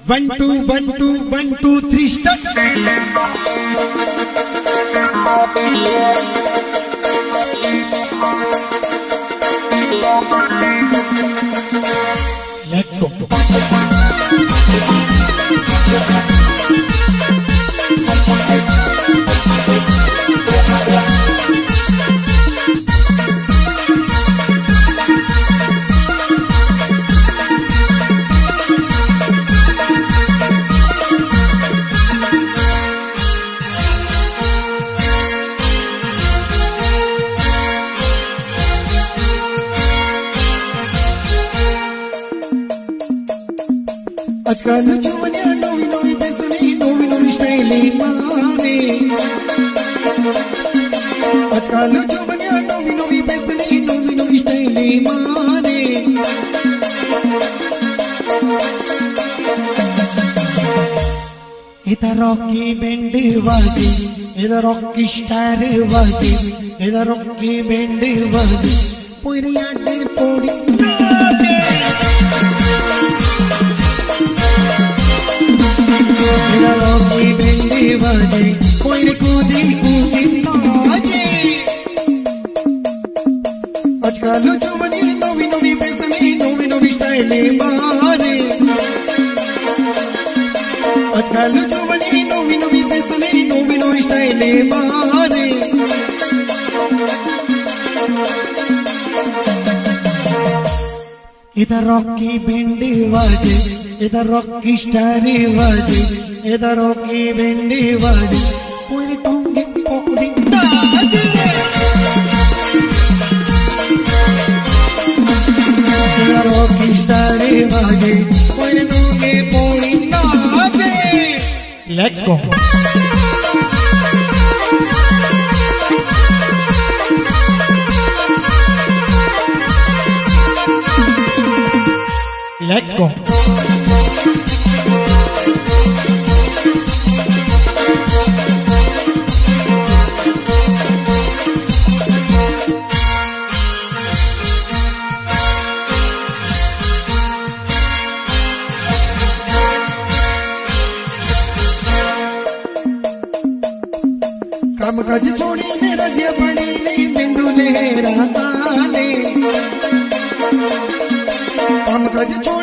1 2 1 2 1 2 3 start. Let's go. आजकल जुवनिया नवी नवी फैसनी नवी नवी style मारे आजकल जुवनिया नवी नवी फैसनी नवी नवी स्टाइल मारे इधर रॉकी बैंड वाजे इधर रॉकी स्टार वाजे इधर रॉकी बैंड वाजे पूरी आटे पोड़ी नाचे इधर रॉकी बैंड वाजे कोई कूदी कूदी नाचे आजकल जुवनी नवी नवी फैसनी नवी नवी स्टाइल मारे आजकल जुवनी नवी नवी फैसनी नवी नवी स्टाइल मारे इधर रॉकी बैंड वाजे इधर रॉकी स्टार वाजे इधर रॉकी बैंड वाजे पूरी टोंगी पोड़ी नाचे इधर रॉकी स्टार वाजे पूरी टोंगी पोड़ी नाचे। Let's go. Let's go. काम काज छोड़ी ने रजिया पड़ी नहीं बिंदु ले रहा ले काम काज छोड़ी